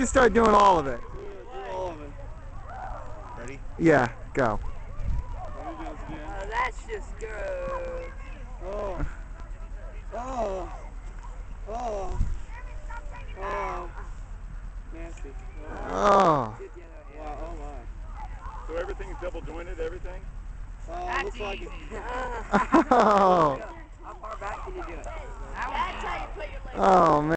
start doing all of it. Do all of it. Ready? Yeah, go. Oh, that's just gross. Oh. Oh. Oh. Oh. Nasty. Oh. Oh. Wow. Oh my. So everything's double jointed, everything? Looks like it. Oh. How far back can you do it? Oh, man.